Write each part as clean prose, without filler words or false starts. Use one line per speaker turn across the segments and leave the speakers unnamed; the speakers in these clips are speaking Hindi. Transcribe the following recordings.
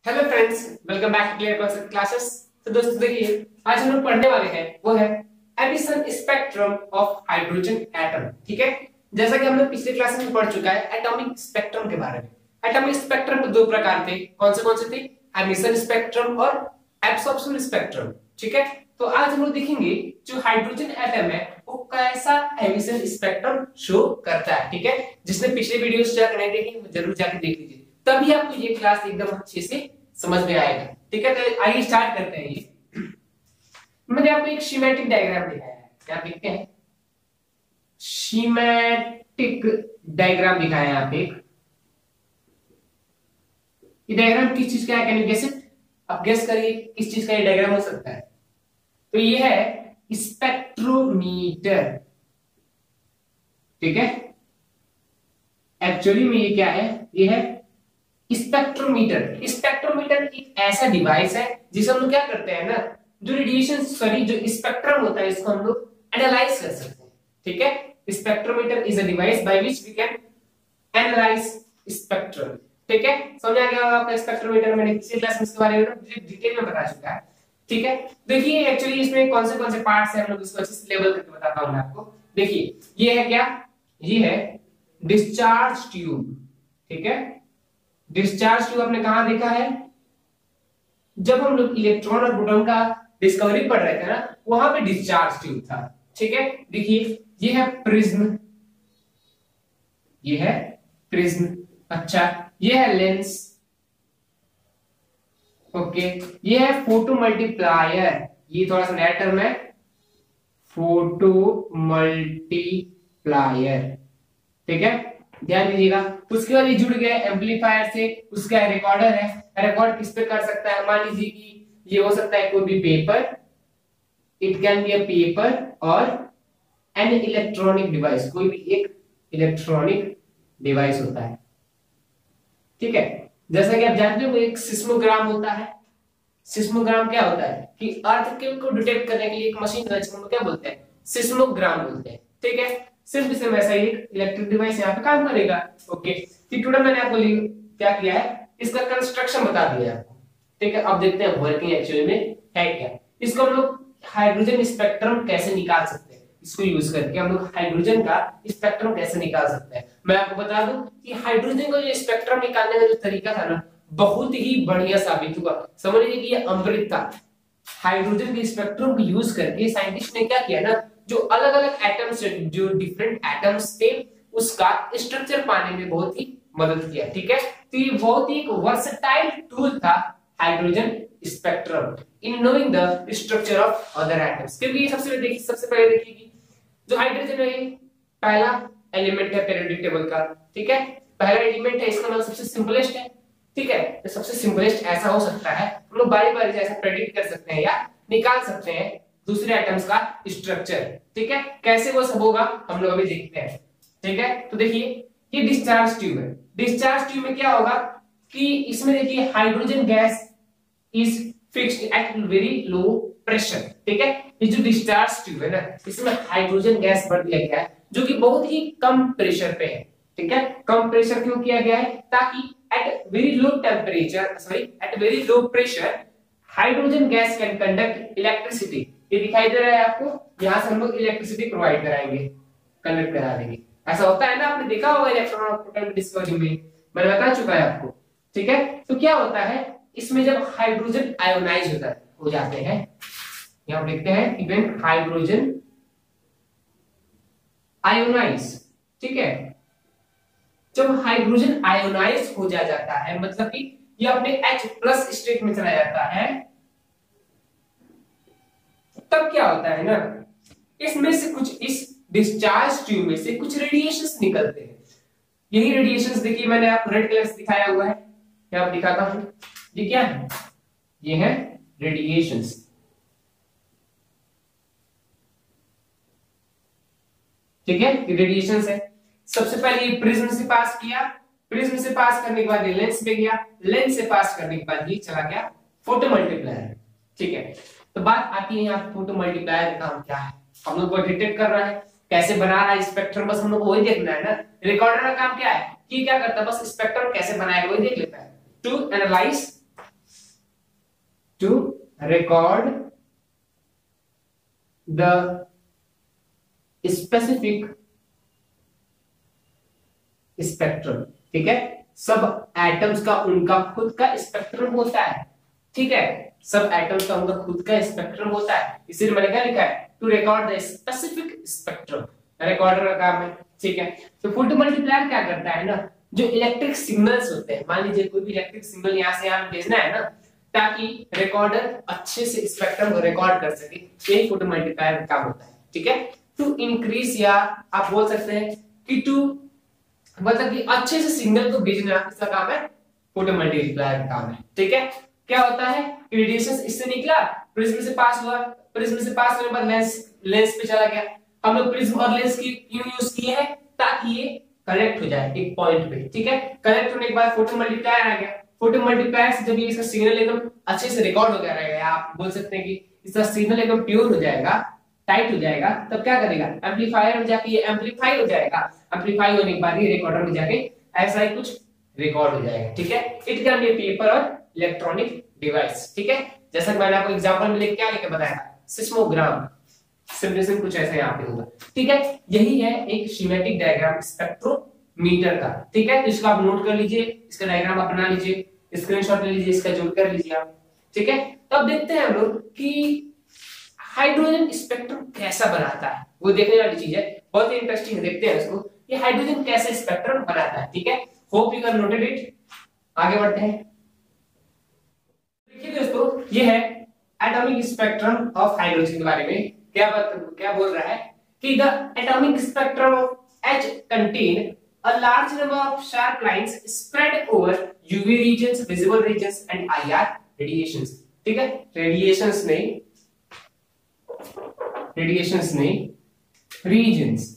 Hello friends, welcome back to clear concept classes. तो दोस्तों देखिए, आज हम लोग पढ़ने वाले हैं वो है emission spectrum of hydrogen atom. ठीक है, जैसा कि हम लोग पिछले क्लास में पढ़ चुका है एटॉमिक स्पेक्ट्रम के बारे में। एटॉमिक स्पेक्ट्रम के दो प्रकार थे, कौन से थे? एमिशन स्पेक्ट्रम और एब्सॉर्प्शन स्पेक्ट्रम। ठीक है, तो आज हम लोग देखेंगे जो हाइड्रोजन एटम है वो कैसा एमिशन स्पेक्ट्रम शो करता है। ठीक है, जिसने पिछले वीडियोस चेक नहीं देखे वो जरूर जाकर देख लीजिए, तभी आपको ये क्लास एकदम अच्छे से समझ में आएगा। ठीक है, तो आइए स्टार्ट करते हैं। ये मैंने आपको एक स्कीमेटिक डायग्राम दिखाया है, क्या देखते हैं? स्कीमेटिक डायग्राम दिखाया है यहाँ पे। ये डायग्राम किस चीज का है? Can you guess it? आप गेस करिए किस चीज का ये डायग्राम हो सकता है। तो ये है स्पेक्ट्रोमीटर। ठीक है, एक्चुअली में ये क्या है? ये है स्पेक्ट्रोमीटर। स्पेक्ट्रोमीटर एक ऐसा डिवाइस है जिसे हम लोग क्या करते हैं ना, जो रेडिएशन जो स्पेक्ट्रम होता है इसको हम लोग एनालाइज कर सकते हैं। ठीक है, spectrometer is a device by which we can analyse spectrum. ठीक है, समझ आ गया होगा आपका स्पेक्ट्रोमीटर। मैंने पिछली क्लास में इसके बारे में डिटेल में बता चुका है। ठीक है, देखिए एक्चुअली इसमें कौन से पार्ट्स हैं हम लोग इसको अच्छे से लेबल करके बताता हूं मैं आपको। देखिए ये है क्या? ये है डिस्चार्ज ट्यूब। ठीक है, डिस्चार्ज ट्यूब आपने कहां देखा है? जब हम लोग इलेक्ट्रॉन और प्रोटॉन का डिस्कवरी पढ़ रहे थे ना, वहां पे डिस्चार्ज ट्यूब था। ठीक है, देखिए ये है प्रिज्म, ये है प्रिज्म। अच्छा, ये है लेंस। ओके, ये है फोटो मल्टीप्लायर। ये थोड़ा सा नया टर्म है, फोटो मल्टीप्लायर। ठीक है, ध्यान दीजिएगा। उसके बाद ये जुड़ गया एम्पलीफायर से, उसका रिकॉर्डर है। रिकॉर्ड किस पे कर सकता है? मान लीजिए कि ये हो सकता है कोई भी paper, it can be a paper और एन इलेक्ट्रॉनिक डिवाइस, कोई भी एक इलेक्ट्रॉनिक डिवाइस होता है। ठीक है, जैसा कि आप जानते हो एक सिस्मोग्राम होता है। सिस्मोग्राम क्या होता है कि अर्थक्वेक को डिटेक्ट करने के लिए एक मशीन है जिसको क्या बोलते हैं? सिस्मोग्राम बोलते हैं। ठीक है, सिर्फ इसे वैसा ही इलेक्ट्रिक डिवाइस यहाँ पे काम करेगा। ओके, टुडे मैंने आपको क्या किया है, इसका कंस्ट्रक्शन बता दिया है आपको। ठीक है, अब देखते हैं वर्किंग एक्चुअली में है क्या। इसको हम लोग हाइड्रोजन स्पेक्ट्रम कैसे निकाल सकते हैं, इसको यूज करके हम लोग हाइड्रोजन का स्पेक्ट्रम कैसे निकाल सकते हैं। मैं आपको बता दूं कि हाइड्रोजन का जो स्पेक्ट्रम निकालने का जो तरीका था ना, बहुत ही बढ़िया साबित हुआ। समझ लीजिए कि ये अमृत था। हाइड्रोजन के स्पेक्ट्रम को यूज करके साइंटिस्ट ने क्या किया ना, जो अलग अलग एटम्स, जो डिफरेंट एटम्स थे उसका स्ट्रक्चर पाने में बहुत ही मदद किया। ठीक है, तो ये बहुत ही एक वर्सेटाइल टूल था hydrogen spectrum in knowing the structure of other atoms. क्योंकि ये सबसे पहले देखिए कि जो हाइड्रोजन है पहला एलिमेंट है पीरियोडिक टेबल का। ठीक है, पहला एलिमेंट है, इसका मतलब सबसे सिंपलेस्ट है। ठीक है, तो सबसे सिंपलेस्ट ऐसा हो सकता है, हम लोग बारी बारी से ऐसा प्रेडिक्ट कर सकते हैं या निकाल सकते हैं दूसरे एटम्स का स्ट्रक्चर। ठीक है, कैसे वो सब होगा हम लोग अभी देखते हैं। ठीक है, तो देखिए ये डिस्चार्ज ट्यूब है। डिस्चार्ज ट्यूब में क्या होगा कि इसमें देखिए hydrogen gas is fixed at very low pressure. ठीक है, ये जो डिस्चार्ज ट्यूब है ना, इसमें हाइड्रोजन गैस भर दिया गया है जो कि बहुत ही कम प्रेशर पे है। ठीक है, कम प्रेशर क्यों किया गया है? ताकि at very low temperature, at very low pressure, hydrogen gas can conduct electricity। ये दिखाई दे रहा है आपको, यहाँ से हम लोग इलेक्ट्रिसिटी प्रोवाइड कराएंगे, कंडक्ट करा देंगे। ऐसा होता है ना, आपने देखा होगा इलेक्ट्रॉन और प्रोटॉन की डिस्कवरी में, मैंने बता चुका है आपको। ठीक है, तो क्या होता है इसमें जब हाइड्रोजन आयोनाइज हो जाते हैं, यहाँ देखते हैं इवेंट हाइड्रोजन आयोनाइज। ठीक है, जब हाइड्रोजन आयोनाइज हो जाता है मतलब कि ये अपने H+ स्टेट में चला जाता है, तब क्या होता है ना, इसमें से कुछ, इस डिस्चार्ज ट्यूब में से कुछ रेडिएशंस निकलते हैं। यही रेडिएशंस देखिए मैंने आपको रेड कलर से दिखाया हुआ है, क्या आप दिखाता हूं, ये क्या है? ये है रेडिएशंस। ठीक है, ये रेडिएशंस है। सबसे पहले ये प्रिज्म से पास किया, प्रिज्म से पास करने के बाद ये लेंस पे गया, लेंस से पास करने के बाद ये चला गया फोटो मल्टीप्लायर। ठीक है, तो बात आती है यहाँ फोटो मल्टीप्लायर का काम क्या है। हम लोग को डिटेक्ट कर रहा है, कैसे बना रहा है स्पेक्ट्रम, बस हम लोग को वही देखना है ना। रिकॉर्डर का काम क्या है कि क्या करता है, बस स्पेक्ट्रम कैसे बनाएगा वही देख लेता है। To analyse record the specific spectrum. ठीक है, सब एटम्स का उनका खुद का स्पेक्ट्रम होता है। ठीक है, सब एटम्स का उनका खुद का स्पेक्ट्रम होता है, इसीलिए मैंने क्या लिखा है, to record the specific spectrum, recorder का काम है। ठीक है, तो फोटो मल्टीप्लायर क्या करता है ना, जो इलेक्ट्रिक सिग्नल्स होते हैं, मान लीजिए कोई भी इलेक्ट्रिक सिग्नल यहाँ से यहाँ भेजना है ना, ताकि रिकॉर्डर अच्छे से स्पेक्ट्रम को रिकॉर्ड कर सके, यही फोटो मल्टीप्लायर का काम होता है। ठीक है, टू इंक्रीज, या आप बोल सकते हैं कि टू, मतलब कि अच्छे से सिग्नल को भेजना, इसका काम है फोटो मल्टीप्लायर का काम है। ठीक है, क्या होता है कि रेडिएशन इससे निकला, प्रिज्म से पास हुआ, प्रिज्म से पास होने के बाद लेंस पे चला गया। हम लोग प्रिज्म और लेंस की क्यों यूज किए हैं, ताकि ये कनेक्ट हो जाए एक पॉइंट पे। ठीक है, कनेक्ट होने के बाद फोटो मल्टीप्लायर आ गया, फोटो मल्टीप्लायर से जब ये इसका सिग्नल एकदम अच्छे से रिकॉर्ड हो जाएगा, आप बोल सकते हैं कि इसका सिग्नल एकदम प्योर हो जाएगा, टाइट हो जाएगा, तब क्या करेगा, एम्पलीफायर में जाके ये एम्पलीफाई हो जाएगा, एम्पलीफाई होने के बाद ये रिकॉर्डर में जाके ऐसा ही कुछ रिकॉर्ड हो जाएगा। ठीक है, इट कैन बी पेपर और इलेक्ट्रॉनिक डिवाइस। ठीक है, जैसा कि मैंने आपको एग्जांपल में क्या लेके बताया था, सिस्मोग्राम, सिमुलेशन कुछ ऐसे यहाँ पे होगा। ठीक है, यही है एक स्कीमेटिक डायग्राम स्पेक्ट्रोमीटर का। ठीक है, तो इसको आप नोट कर लीजिए, इसका डायग्राम आप बना लीजिए, स्क्रीनशॉट ले लीजिए, इसका जोड़ कर लीजिए आप। ठीक है, तो अब देखते हैं हम लोग कि हाइड्रोजन स्पेक्ट्रम कैसा बनाता है, वो देखने वाली चीज है, बहुत ही इंटरेस्टिंग है, देखते हैं इसको, ये हाइड्रोजन कैसे स्पेक्ट्रम बनाता है। ठीक है, hope you can noted it. आगे बढ़ते हैं, देखिए दोस्तों, ये है एटॉमिक स्पेक्ट्रम ऑफ हाइड्रोजन के बारे में क्या बोल रहा है कि the atomic spectrum of H contain a large number of sharp lines spread over UV regions, visible regions and IR radiations। ठीक है, रेडिएशंस नहीं रीजन्स।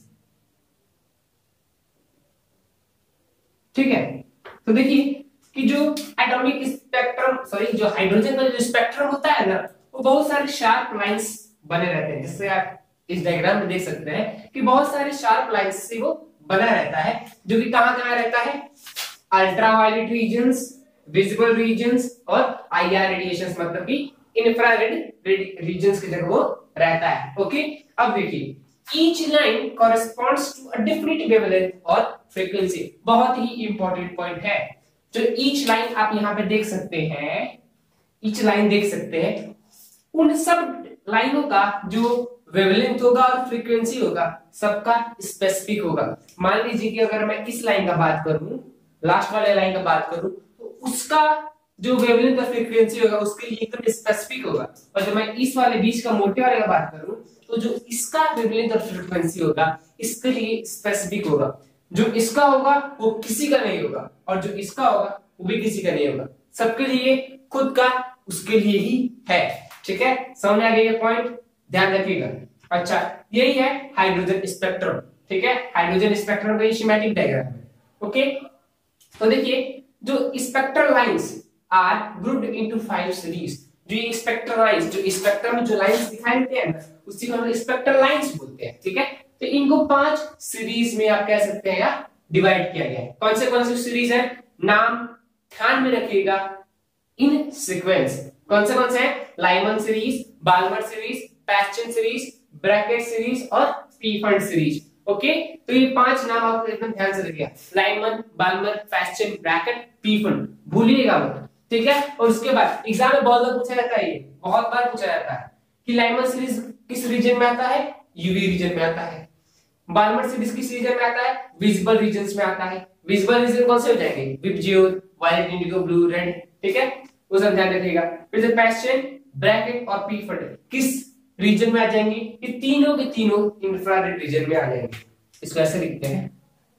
ठीक है, तो देखिए कि जो एटॉमिक स्पेक्ट्रम, जो हाइड्रोजन का जो स्पेक्ट्रम होता है ना, वो बहुत सारे शार्प लाइंस बने रहते हैं, जिससे आप इस डायग्राम में देख सकते हैं कि बहुत सारे शार्प लाइंस से वो बना रहता है, जो कि कहां रहता है, अल्ट्रावायलेट रीजन्स, विजिबल रीजन्स और IR रेडिएशंस, मतलब कि इंफ्रारेड रीजन्स की जगह वो रहता है। ओके, अब देखिए, each line corresponds to a different wavelength और फ्रीक्वेंसी। बहुत ही इंपॉर्टेंट पॉइंट है, जो ईच लाइन आप यहाँ पे देख सकते हैं, ईच लाइन देख सकते हैं, उन सब लाइनों का जो वेवलेंथ होगा और फ्रीक्वेंसी होगा, सबका स्पेसिफिक होगा। मान लीजिए कि अगर मैं इस लाइन का बात करूं, लास्ट वाले लाइन का बात करूं, तो उसका जो वेवलेंथ और फ्रीक्वेंसी होगा उसके लिए एकदम स्पेसिफिक होगा, और जब मैं इस वाले बीच का मोटे वाले का बात करूं, तो जो इसका वेवलेंथ और फ्रीक्वेंसी होगा इसके लिए स्पेसिफिक होगा। जो इसका होगा वो किसी का नहीं होगा, और जो इसका होगा वो भी किसी का नहीं होगा, सबके लिए खुद का उसके लिए ही है। ठीक है, समझ आ गया ये पॉइंट, ध्यान रखिएगा। अच्छा, यही है हाइड्रोजन स्पेक्ट्रम। ठीक है, हाइड्रोजन स्पेक्ट्रम का स्कीमेटिक डायग्राम है। ओके, तो देखिए, जो spectral lines are grouped into 5 series. जो ये स्पेक्ट्रल लाइंस, जो स्पेक्ट्रम में जो लाइंस दिखाई देते हैं ना, उसी को हम स्पेक्ट्रल लाइंस बोलते हैं। ठीक है, तो इनको 5 सीरीज में आप कह सकते हैं या डिवाइड किया गया है। कौन से सीरीज है, नाम ध्यान में रखिएगा, इन सीक्वेंस कौन से हैं, Lyman series, Balmer series, Paschen series, Brackett series और पीफर्ड सीरीज। ओके, तो ये 5 नाम आपको एकदम ध्यान से रखिएगा, Lyman, Balmer, Paschen, Brackett, Pfund, भूलिएगा मत। ठीक है, और उसके बाद एग्जाम में बहुत बार पूछा जाता है, ये बहुत बार पूछा जाता है कि लाइमन सीरीज किस रीजन में आता है, यूवी रीजन में आता है। बाल्मर सीरीज किस रीजन में आता है, विजिबल रीजन्स में आता है। विजिबल रीजन कौन से हो जाएंगे, VIBGYOR, violet, indigo, blue, red. ठीक है, वो सब ध्यान रखिएगा। फिर से पैस्चन, ब्रैकेट और पीफर्ड किस रीजन में आ जाएंगे, ये तीनों के तीनों इंफ्रारेड रीजन में आ जाएंगे। इसको ऐसे लिखते हैं।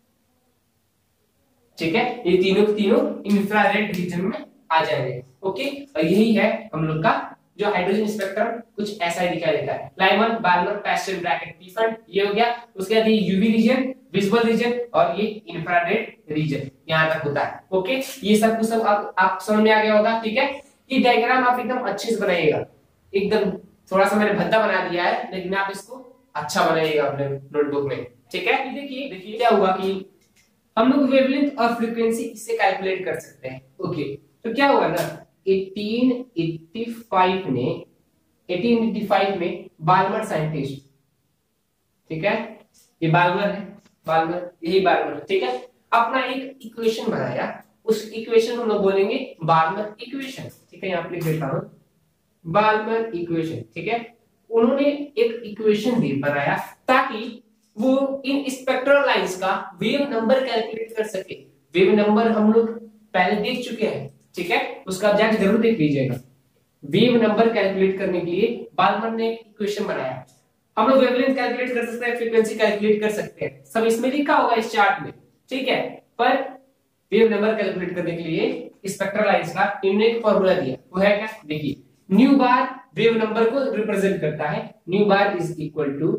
ठीक है, ये तीनों के तीनों इंफ्रारेड रीजन में आ जाएंगे। ओके, और यही है हम लोग का जो हाइड्रोजन स्पेक्ट्रम, कुछ ऐसा ही दिखाई देता है, Lyman, Balmer, Paschen, Brackett, Pfund, ये हो गया। उसके बाद ये यूवी रीजन, विजिबल रीजन और ये इंफ्रारेड रीजन, यहां तक होता है। ओके, ये सब कुछ सब आप समझ में आ गया होगा। ठीक है, ये डायग्राम आप एकदम अच्छे से बनाइएगा, एकदम थोड़ा सा मैंने भद्दा बना दिया है, लेकिन आप इसको अच्छा बनाइएगा अपने नोटबुक में। ठीक है, देखिए क्या हुआ कि हम लोग वेवलेंथ और फ्रीक्वेंसी इससे कैलकुलेट कर सकते हैं। ओके, तो क्या हुआ ना, 1885 में बाल्मर साइंटिस्ट, ठीक है, ये बाल्मर है, बाल्मर, यही बाल्मर, ठीक है, अपना एक इक्वेशन बनाया, उस इक्वेशन को हम लोग बोलेंगे बाल्मर इक्वेशन, ठीक है, यहाँ पे लिख देता हूं बाल्मर इक्वेशन, ठीक है। उन्होंने एक इक्वेशन भी बनाया ताकि वो इन स्पेक्ट्रल लाइंस का वेव नंबर कैलकुलेट कर सके। वेव नंबर हम लोग पहले देख चुके हैं, ठीक है, उसका आप जाके जरूर देख लीजिएगा। वेव नंबर कैलकुलेट करने के लिए बाल्मर ने इक्वेशन बनाया। हम लोग वेवलेंथ कैलकुलेट कर सकते हैं, फ्रीक्वेंसी कैलकुलेट कर सकते हैं, सब इसमें लिखा होगा इस चार्ट में, ठीक है। पर वेव नंबर कैलकुलेट करने के लिए स्पेक्ट्रल लाइंस का इन्होंने एक फॉर्मूला दिया, वो है क्या, देखिए, न्यू बार वेव नंबर को रिप्रेजेंट करता है। Nu bar is equal to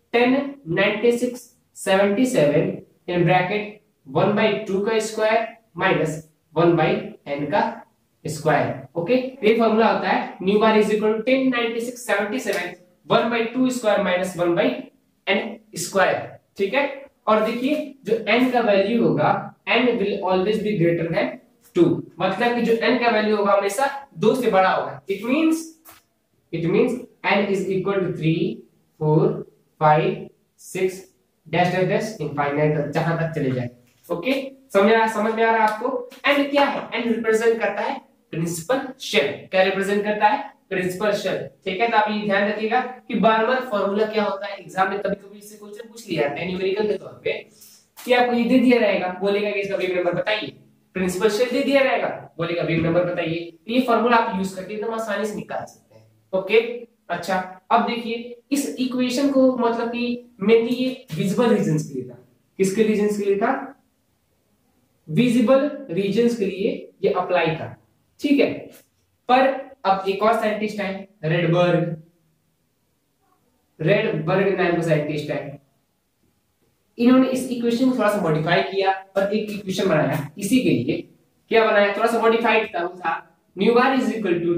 109677 in bracket 1/2 का स्क्वायर माइनस 1/n का स्क्वायर, ओके। ये फॉर्मूला होता है nu bar is equal to 109677 1/2 square minus 1/n square, ठीक है। और देखिए जो n का वैल्यू होगा, n will always be greater than 2, मतलब कि जो n का वैल्यू होगा हमेशा 2 से बड़ा होगा। It means n is equal to 3 4 5 6 dash dash dash infinite तक, जहां तक चले जाए, ओके। समझ में आ रहा है आपको। n क्या है, n रिप्रेजेंट करता है प्रिंसिपल शेल। क्या रिप्रेजेंट करता है, प्रिंसिपल शेल, ठीक है। तो आप ये ध्यान रखिएगा कि बार-बार फॉर्मूला क्या होता है, एग्जाम में कभी-कभी इससे क्वेश्चन पूछ लिया जाता है न्यूमेरिकल के तौर पे, कि आपको ये दे दिया रहेगा, बोलेगा कि इसका वेव नंबर बताइए, प्रिंसिपल शेल दे दिया रहेगा, बोलेगा वेव नंबर बताइए, तो ये फॉर्मूला आप यूज करके एकदम आसानी से निकाल सकते हैं, ओके। अच्छा, अब देखिए इस इक्वेशन को मतलब कि मेनली ये विजिबल रीजंस के लिए था। किसके रीजंस के लिए था, विजिबल रीजंस के लिए ये अप्लाई था, ठीक है। पर अब एक और साइंटिस्ट है, रेडबर्ग नाम का साइंटिस्ट है, इन्होंने इस इक्वेशन को थोड़ा सा मॉडिफाई किया और एक इक्वेशन बनाया। इसी के लिए क्या बनाया, थोड़ा सा मॉडिफाइड था, वो था nu bar is equal to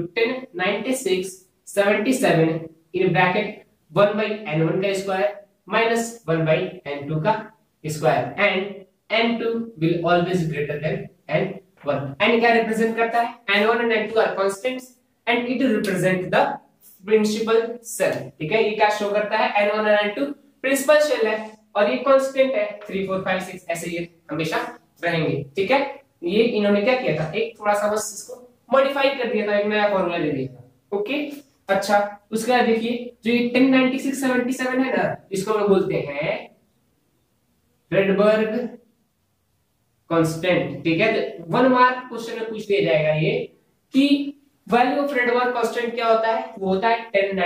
109677 in bracket 1/n1 का स्क्वायर माइनस 1/n2 का square and n2 will always greater than n1। n क्या रिप्रेजेंट करता है, n1 and n2 are constants and it represent the principal shell, ठीक है। ये क्या शो करता है, n1 और n2 प्रिंसिपल शेल है और ये कांस्टेंट है 3 4 5 6, ऐसे ये हमेशा रहेंगे, ठीक है। ये इन्होंने क्या किया था, एक थोड़ा सा बस इसको मॉडिफाई कर दिया था, एक नया फॉर्मूला दे दिया था, ओके। अच्छा, उसके बाद देखिए जो ये 109677 है ना, इसको हम लोग बोलते हैं रेडबर्ग कांस्टेंट, ठीक है। 1 मार्क क्वेश्चन में पूछ लिया जाएगा ये कि वैल्यू ऑफ रेडबर्ग कांस्टेंट क्या होता है, वो होता है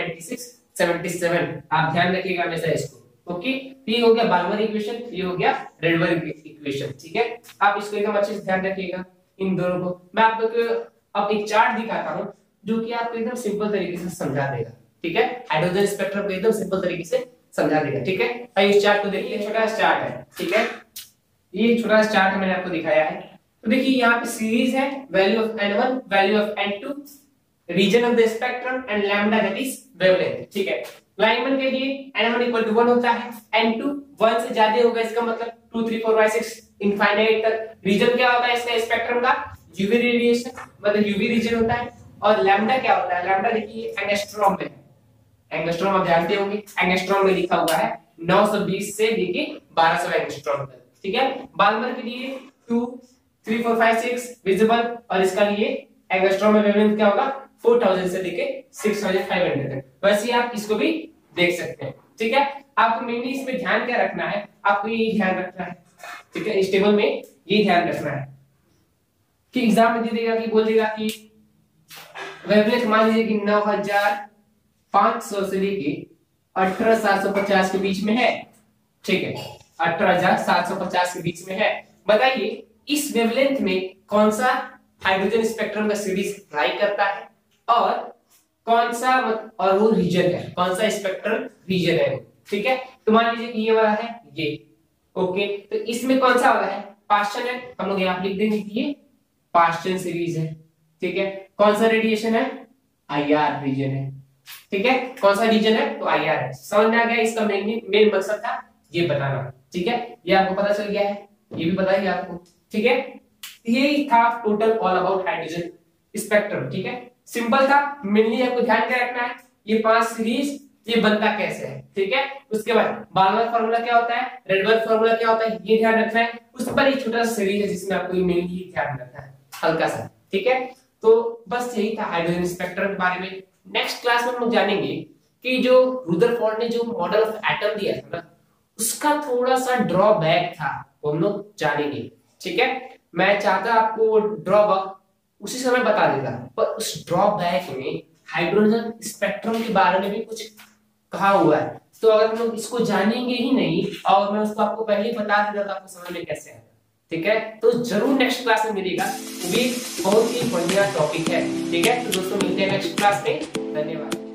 109677। आप ध्यान रखिएगा हमेशा इसको, ओके। ये हो गया बाल्मर इक्वेशन, ये हो गया रेडबर्ग इक्वेशन, ठीक है। आप इसको एकदम अच्छे से ध्यान रखिएगा इन दोनों को। मैं आप लोग को अब एक चार्ट दिखाता हूं जो कि आपको एकदम सिंपल तरीके से समझा देगा, ठीक है। हाइड्रोजन स्पेक्ट्रम को एकदम सिंपल तरीके से समझा देगा, ठीक है। आइए इस चार्ट को देखिए, छोटा सा चार्ट है, ठीक है। ये छोटा सा चार्ट मैंने आपको दिखाया है। तो देखिए यहाँ पे सीरीज है, value of n1, value of n2, region of the spectrum and lambda that is wavelength, ठीक है। लाइमन के लिए n1 इक्वल टू 1 होता है, n2 1 से ज्यादा होगा, इसका मतलब 2 3 4 5 6 इनफाइनाइट तक। रीजन क्या होता है इसका स्पेक्ट्रम का, यूवी रेडिएशन, मतलब यूवी रीजन होता है। और लैम्डा क्या होता है, लैम्डा देखिए एंगस्ट्रॉम में, एंगस्ट्रॉम आप जानते होंगे, एंगस्ट्रॉम में लिखा हुआ है 920 से लेके 1200 एंगस्ट्रॉम तक, ठीक है। बाल्मर के लिए 2 3 4 5 6 विजिबल, और इसका लिए एंगस्ट्रॉम में वेवलेंथ क्या होगा 4000 से लेके 6500 तक। वैसे आप इसको भी देख सकते हैं, ठीक है। आपको मेनली इसमें ध्यान क्या रखना है, आपको ये ध्यान रखना है, ठीक है। इस टेबल में ये ध्यान रखना है कि एग्जाम में दे देगा कि बोल देगा कि वेवलेंथ मान लीजिए कि 9500 से लेके 18750 के बीच में है, ठीक है। 18750 के बीच में है। बताइए इस वेवलेंथ में कौन सा हाइड्रोजन स्पेक्ट्रम का सीरीज लाई करता है और कौन सा और वो रीजन है, कौन सा स्पेक्ट्रल रीजन है, ठीक है। तो मान लीजिए कि ये वाला है ये, ओके। तो इसमें कौन सा वाला है, पास्चन है, हम लोग यहाँ लिख देंगे कि ये पास्चन सीरीज है, ठीक है। कौन सा रेडिएशन है, आईआर रीजन है, ठीक है। कौन सा रीजन है, तो आईआर है। समझ में आ गया, इसका मेन मकसद था ये बताना, ठीक है। ये आपको पता चल गया है, ये भी पता है आपको, ठीक है। यही था total all about hydrogen spectrum, ठीक है। सिंपल था, मेनली आपको ध्यान क्या रखना है, ये 5 सीरीज ये बनता कैसे है, ठीक है। उसके बाद बाल्मर फार्मूला क्या होता है, रेडबर्ग फार्मूला क्या होता है, ये ध्यान रखना है। उस पर एक छोटा सा सीरीज है जिसमें आपको मेनली ध्यान रखना है हल्का सा, ठीक है। तो बस यही था हाइड्रोजन स्पेक्ट्रम के बारे में। नेक्स्ट क्लास में हम लोग जानेंगे कि जो रुदरफोर्ड ने जो मॉडल ऑफ एटम दिया था ना, उसका थोड़ा सा ड्रॉबैक था, वो हम लोग जानेंगे, ठीक है। मैं चाहता आपको ड्रॉबैक उसी समय बता देता, पर उस ड्रॉबैक में हाइड्रोजन स्पेक्ट्रम के बारे में भी कुछ कहा हुआ है। तो अगर हम लोग इसको जानेंगे ही नहीं और मैं उसको आपको पहले ही बता देता तो आपको समझ में कैसे आएगा, ठीक है। तो जरूर नेक्स्ट क्लास में मिलेगा, वो भी बहुत ही बढ़िया टॉपिक है, ठीक है। तो दोस्तों मिलते हैं नेक्स्ट क्लास में, धन्यवाद।